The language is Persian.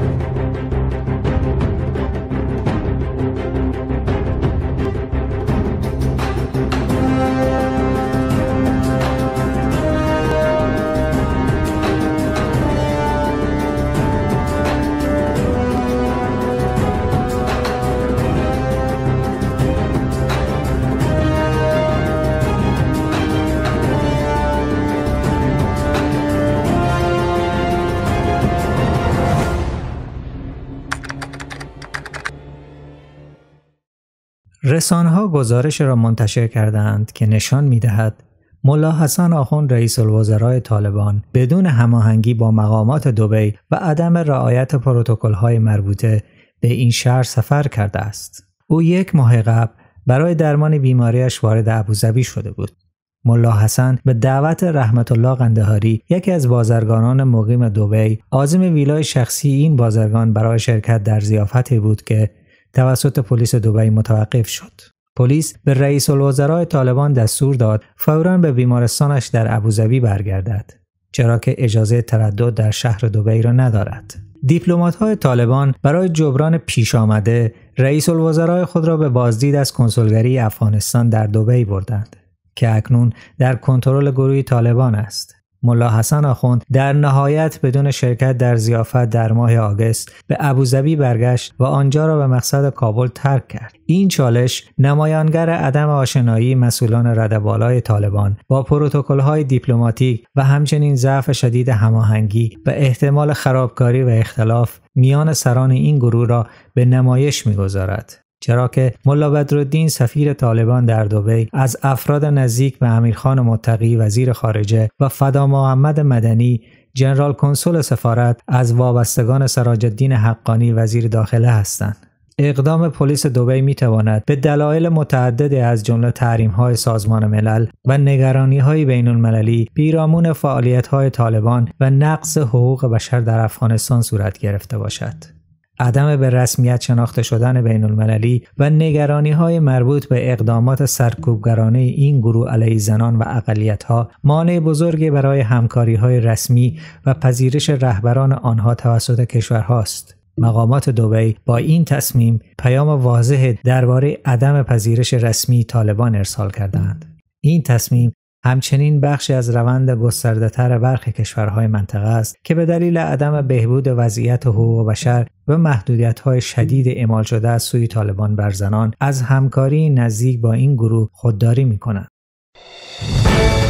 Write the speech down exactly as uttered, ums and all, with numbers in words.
رسانه‌ها گزارش را منتشر کردند که نشان می‌دهد ملا حسن آخوند رئیس الوزراء طالبان بدون هماهنگی با مقامات دبی و عدم رعایت پروتکل‌های مربوطه به این شهر سفر کرده است. او یک ماه قبل برای درمان بیماریش وارد ابوظبی شده بود. ملا حسن به دعوت رحمت الله قندهاری، یکی از بازرگانان مقیم دبی، عازم ویلای شخصی این بازرگان برای شرکت در ضیافتی بود که توسط پلیس دبی متوقف شد. پلیس به رئیس الوزراء طالبان دستور داد فوراً به بیمارستانش در ابوظبی برگردد، چرا که اجازه تردد در شهر دبی را ندارد. دیپلمات‌های طالبان برای جبران پیش آمده رئیس الوزراء خود را به بازدید از کنسولگری افغانستان در دبی بردند که اکنون در کنترل گروه طالبان است. ملا حسن آخوند در نهایت بدون شرکت در ضیافت در ماه آگوست به ابوظبی برگشت و آنجا را به مقصد کابل ترک کرد. این چالش نمایانگر عدم آشنایی مسئولان رده‌بالای طالبان با پروتکل‌های دیپلماتیک و همچنین ضعف شدید هماهنگی و احتمال خرابکاری و اختلاف میان سران این گروه را به نمایش می‌گذارد. چرا که ملا بدرالدین سفیر طالبان در دبی از افراد نزدیک به امیرخان متقی وزیر خارجه و فدا محمد مدنی جنرال کنسول سفارت از وابستگان سراج الدین حقانی وزیر داخله هستند. اقدام پلیس دبی میتواند به دلایل متعددی از جمله تحریم‌های سازمان ملل و نگرانی‌های بین‌المللی پیرامون فعالیت‌های طالبان و نقض حقوق بشر در افغانستان صورت گرفته باشد. عدم به رسمیت شناخته شدن بین المللی و نگرانی‌های مربوط به اقدامات سرکوبگرانه این گروه علیه زنان و اقلیت‌ها مانع بزرگی برای همکاری‌های رسمی و پذیرش رهبران آنها توسط کشورهاست. مقامات دبی با این تصمیم پیام واضح درباره عدم پذیرش رسمی طالبان ارسال کردند. این تصمیم همچنین بخشی از روند گسترده‌تر برخی کشورهای منطقه است که به دلیل عدم بهبود وضعیت حقوق بشر و محدودیت‌های شدید اعمال شده از سوی طالبان بر زنان از همکاری نزدیک با این گروه خودداری می‌کنند.